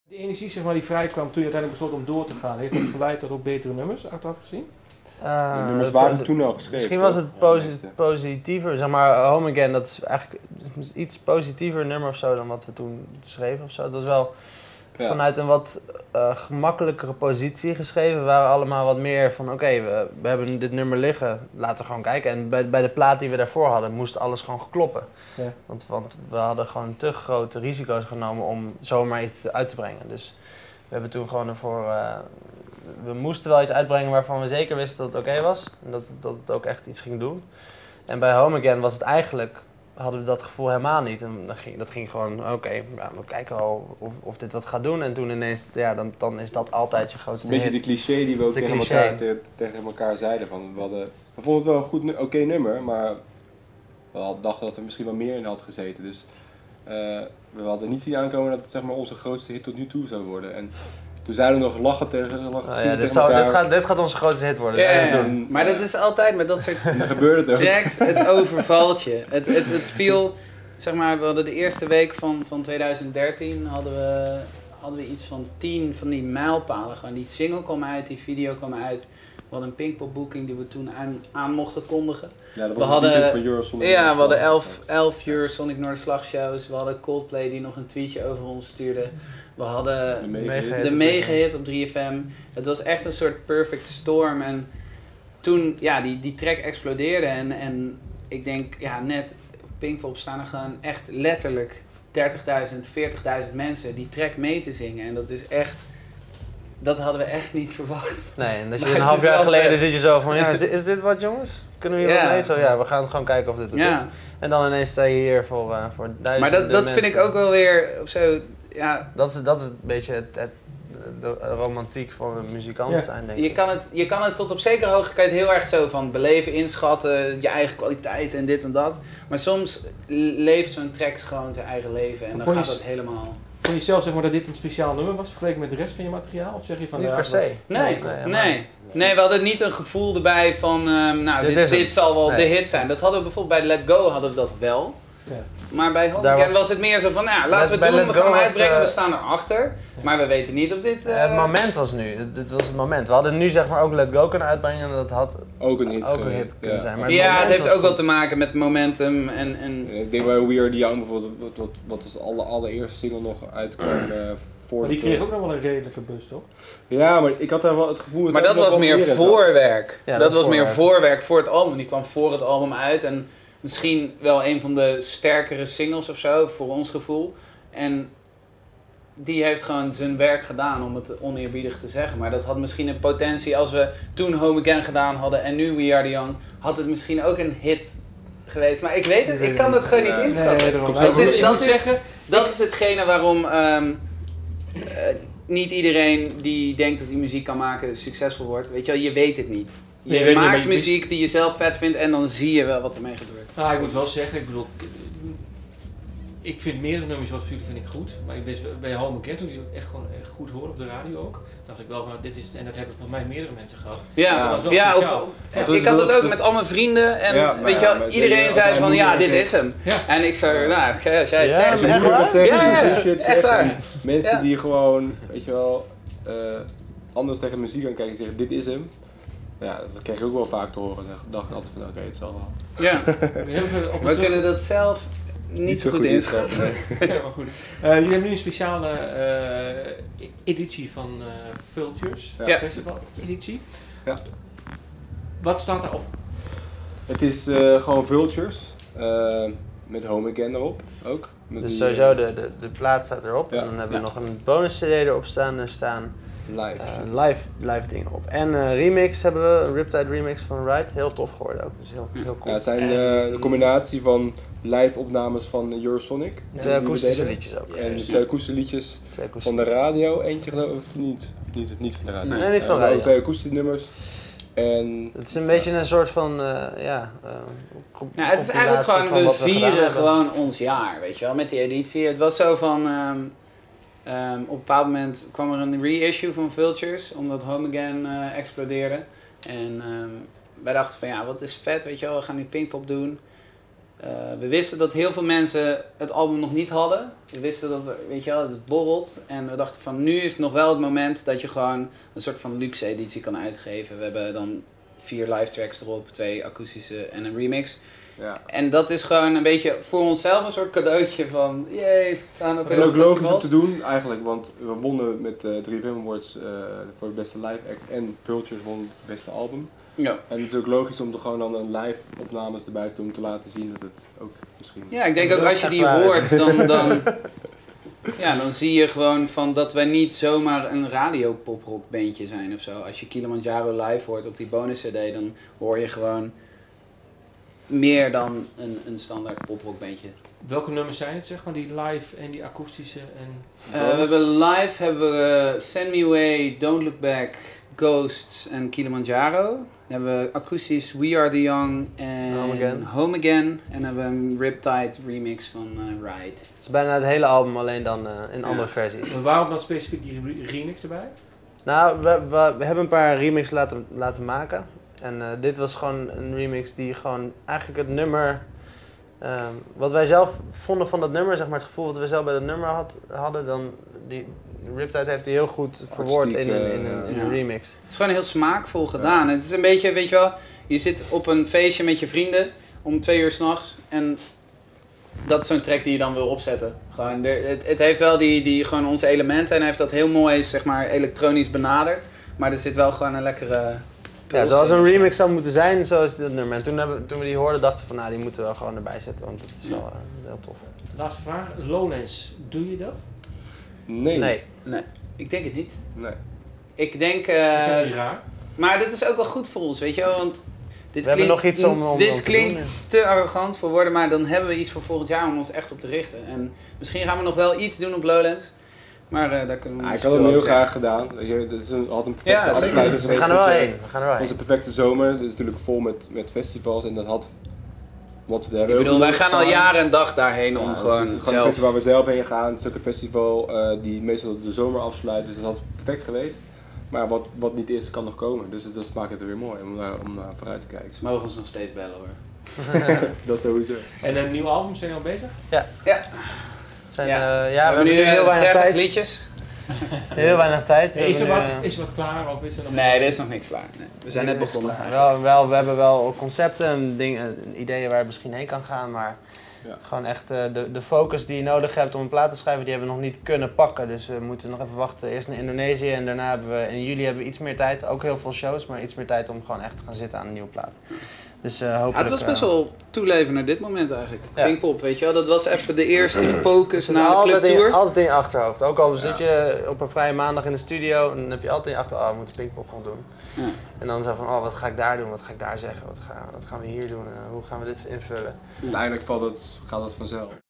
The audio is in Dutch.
De energie zeg maar, die vrijkwam toen je uiteindelijk besloot om door te gaan, heeft dat geleid tot ook betere nummers, achteraf gezien? De nummers waren toen al geschreven. Misschien was het positiever, zeg maar, Home Again, dat is eigenlijk iets positiever nummer of zo dan wat we toen schreven of zo. Het was wel vanuit een wat gemakkelijkere positie geschreven. We waren allemaal wat meer van oké, we hebben dit nummer liggen, laten we gewoon kijken. En bij de plaat die we daarvoor hadden, moest alles gewoon gekloppen. Ja. Want we hadden gewoon te grote risico's genomen om zomaar iets uit te brengen. Dus we hebben toen gewoon ervoor... we moesten wel iets uitbrengen waarvan we zeker wisten dat het oké was. En dat het ook echt iets ging doen. En bij Home Again was het eigenlijk... hadden we dat gevoel helemaal niet. En dat ging gewoon, oké, we kijken wel of dit wat gaat doen. En toen ineens, dan is dat altijd je grootste hit. Een beetje de cliché die we ook tegen elkaar zeiden. We vonden het wel een goed, oké nummer, maar we dachten dat er misschien wel meer in had gezeten. Dus we hadden niet zien aankomen dat het zeg maar, onze grootste hit tot nu toe zou worden. En toen zeiden we nog lachen tegen elkaar. Dit gaat onze grootste hit worden. Maar dat is altijd met dat soort tracks, het overvalt je. Het viel, zeg maar, we hadden de eerste week van 2013 hadden we iets van 10 van die mijlpalen. Gewoon die single kwam uit, die video kwam uit. We hadden een Pinkpop booking die we toen aan mochten kondigen. Ja, dat was een van Eurosonic. Ja, we hadden 11 Eurosonic Noorderslagshows. We hadden Coldplay die nog een tweetje over ons stuurde. We hadden de mega-hit op 3FM. Het was echt een soort perfect storm. En toen, die track explodeerde. En ik denk, net op Pinkpop staan er gewoon echt letterlijk 30.000, 40.000 mensen die track mee te zingen. En dat is echt... Dat hadden we echt niet verwacht. Nee, en als je een half jaar geleden zit je zo van, is dit wat jongens? Kunnen we hier wat mee? Zo we gaan gewoon kijken of dit het is. En dan ineens sta je hier voor duizenden Maar dat mensen. vind ik ook wel weer zo, Dat is een beetje de romantiek van een muzikant zijn, denk ik. Je kan het tot op zekere hoogte kan je het heel erg zo van beleven, inschatten, je eigen kwaliteit en dit en dat. Maar soms leeft zo'n track gewoon zijn eigen leven en dan gaat het helemaal... Vond je zelf zeg maar, dat dit een speciaal nummer was vergeleken met de rest van je materiaal? Of zeg je van... Niet per se. Nee, we hadden niet een gevoel erbij van, dit zal wel de hit zijn. Dat hadden we bijvoorbeeld bij Let Go hadden we dat wel. Ja. Maar bij Home Again was het meer zo van, laten we het doen, we gaan hem uitbrengen, we staan erachter. Maar we weten niet of dit... Het moment was nu, dit was het moment. We hadden nu zeg maar ook Let Go kunnen uitbrengen en dat had ook een hit kunnen zijn. Maar het heeft ook wel te maken met momentum en... Ik denk bij We Are The Young bijvoorbeeld, wat als allereerste single nog uitkwam... Maar die kreeg ook nog wel een redelijke bus, toch? Ja, maar ik had daar wel het gevoel... Maar dat was meer voorwerk. Ja, dat was meer voorwerk voor het album. Die kwam voor het album uit en misschien wel een van de sterkere singles of zo, voor ons gevoel. En die heeft gewoon zijn werk gedaan, om het oneerbiedig te zeggen. Maar dat had misschien een potentie, als we toen Home Again gedaan hadden en nu We Are The Young, had het misschien ook een hit geweest. Maar ik weet het, ik kan het gewoon niet inschatten. Dat is hetgene waarom... niet iedereen die denkt dat hij muziek kan maken succesvol wordt. Weet je wel, je weet het niet. Je maakt muziek die je zelf vet vindt en dan zie je wel wat ermee gebeurt. Nou, ik moet wel zeggen, ik vind meerdere nummers wat jullie vind ik goed. Maar ik wist bij Home Again, toen die echt gewoon echt goed hoorde op de radio ook, dacht ik wel van dit is, en dat hebben volgens mij meerdere mensen gehad. Ik had het ook met al mijn vrienden en weet je wel, iedereen zei van dit is hem. Ja. En ik zei, als jij het zegt, echt waar. Mensen die gewoon, weet je wel, anders tegen muziek gaan kijken en zeggen dit is hem. Ja, dat kreeg ik ook wel vaak te horen. Dan dacht ik altijd van oké, het zal wel. Ja, we kunnen dat zelf niet zo goed inschatten. Ja, maar goed. Jullie hebben nu een speciale editie van Vultures, festival editie. Ja. Wat staat daarop? Het is gewoon Vultures, met Home Again erop ook. Dus sowieso de plaat staat erop en dan hebben we nog een bonus cd erop staan. Er staan live dingen op. En remix hebben we, een Riptide remix van Ride. Heel tof geworden ook, dus heel cool. Ja, het zijn de combinatie van live opnames van Eurosonic. 2 akoestische liedjes ook. En 2 akoestische liedjes van de radio. Eentje geloof ik niet van de radio. Nee, niet van de radio. 2 akoestische nummers. En het is een beetje een soort van, het is eigenlijk gewoon, we vieren gewoon ons jaar, weet je wel, met die editie. Het was zo van, op een bepaald moment kwam er een reissue van Vultures, omdat Home Again explodeerde. En wij dachten van wat is vet, weet je wel, we gaan nu Pinkpop doen. we wisten dat heel veel mensen het album nog niet hadden. We wisten dat het borrelt. En we dachten van nu is het nog wel het moment dat je gewoon een soort van luxe editie kan uitgeven. We hebben dan 4 live tracks erop, 2 akoestische en een remix. Ja. En dat is gewoon een beetje voor onszelf een soort cadeautje van jee, we gaan op en ook logisch om te doen eigenlijk, want we wonnen met 3FM Awards voor het beste live act en Vultures won het beste album. Ja. En het is ook logisch om er gewoon dan een live opnames erbij te doen, te laten zien dat het ook misschien... Ja, ik denk ook als je die hoort, dan zie je gewoon van dat wij niet zomaar een radio-poprock bandje zijn of zo. Als je Kilimanjaro live hoort op die bonus CD, dan hoor je gewoon meer dan een standaard poprock bandje. Welke nummers zijn het, zeg maar, die live en die akoestische en... we hebben live Send Me Away, Don't Look Back, Ghosts en Kilimanjaro. Dan hebben we akoestisch We Are The Young en Home Again. En dan hebben we een Riptide remix van Ride. Het is bijna het hele album, alleen dan in andere versies. Maar waarom dan specifiek die remix erbij? Nou, we hebben een paar remixes laten maken. En dit was gewoon een remix die gewoon eigenlijk het nummer... wat wij zelf vonden van dat nummer, zeg maar het gevoel wat we zelf bij dat nummer hadden, dan die Riptide heeft hij heel goed verwoord in een remix. Het is gewoon heel smaakvol gedaan. Het is een beetje, weet je wel, je zit op een feestje met je vrienden om 2 uur 's nachts en dat is zo'n track die je dan wil opzetten. Gewoon, het heeft wel die gewoon onze elementen en hij heeft dat heel mooi, zeg maar, elektronisch benaderd, maar er zit wel gewoon een lekkere... Ja, zoals een remix zou moeten zijn, zo is dit nummer. En toen we die hoorden, dachten we van, nou, die moeten we wel gewoon erbij zetten, want dat is wel heel tof. Laatste vraag, Lowlands, doe je dat? Nee. Ik denk het niet. Nee. Ik denk... Dat is ook niet raar. Maar dit is ook wel goed voor ons, weet je wel, want... Dit hebben nog iets om dit te klinkt doen, te arrogant voor woorden, maar dan hebben we iets voor volgend jaar om ons echt op te richten. En misschien gaan we nog wel iets doen op Lowlands. Maar daar kunnen we ik had het heel graag gedaan. Het is had een perfecte afsluiting. We gaan er wel heen. Het was een perfecte zomer. Het is natuurlijk vol met festivals en dat had wat we hebben. Ik bedoel, wij gaan al jaren en dag daarheen om gewoon het is gewoon een festival waar we zelf heen gaan. Het is ook een festival die meestal de zomer afsluit. Dus dat had perfect geweest. Maar wat niet is, kan nog komen. Dus dat maakt het weer mooi om naar vooruit te kijken. Ze mogen ons nog steeds bellen hoor. Dat sowieso. En een nieuw album, zijn jullie al bezig? Ja. We hebben nu heel weinig 30 tijd. liedjes. Heel weinig tijd. Is er wat klaar of is er nog... Nee, er is nog niks klaar. Nee. We zijn net begonnen. We hebben wel concepten en ideeën waar het misschien heen kan gaan, maar gewoon echt de focus die je nodig hebt om een plaat te schrijven, die hebben we nog niet kunnen pakken. Dus we moeten nog even wachten. Eerst naar Indonesië en daarna hebben we in juli iets meer tijd. Ook heel veel shows, maar iets meer tijd om gewoon echt te gaan zitten aan een nieuwe plaat. Dus hopelijk... het was best wel toeleven naar dit moment eigenlijk. Pinkpop, weet je wel, dat was even de eerste focus na de clubtour. Altijd in je achterhoofd. Ook al zit je op een vrije maandag in de studio, dan heb je altijd in je achterhoofd, we moeten Pinkpop gaan doen. Ja. En dan zo van, wat ga ik daar doen, wat ga ik daar zeggen, wat gaan we hier doen, hoe gaan we dit invullen. Uiteindelijk gaat het vanzelf.